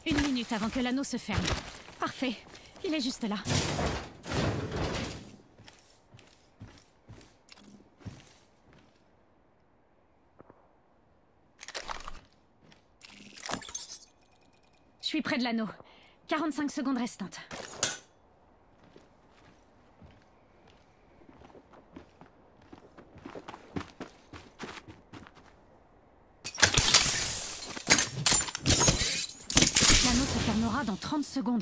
1 minute avant que l'anneau se ferme. Parfait. Il est juste là. Je suis près de l'anneau. 45 secondes restantes. L'anneau se fermera dans 30 secondes.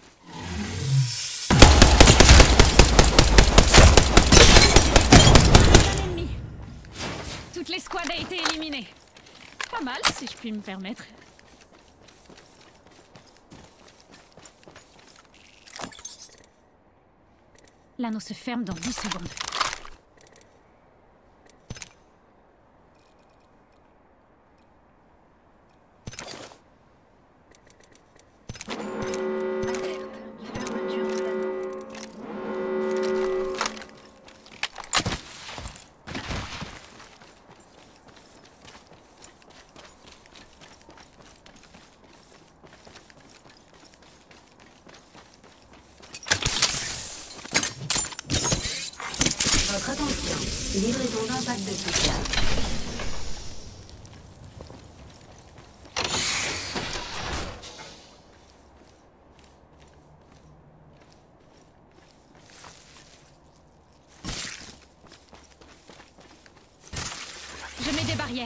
Un ennemi. Toute l'escouade a été éliminée. Pas mal, si je puis me permettre. L'anneau se ferme dans 10 secondes. Votre attention, livraison d'un pack de soutien. Je mets des barrières.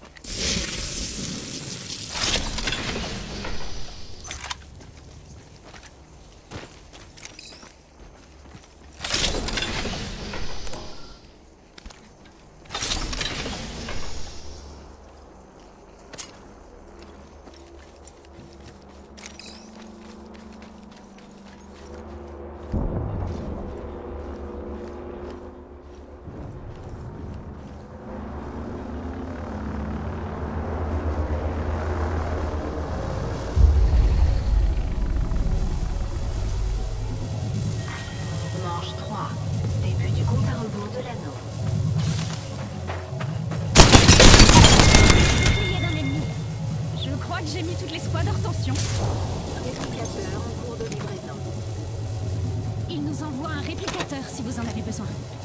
Manche 3. Début du compte à rebours de l'anneau. Bouclier d'un ennemi. Je crois que j'ai mis toute l'escouade hors tension. Réplicateur en cours de livraison. Il nous envoie un réplicateur si vous en avez besoin.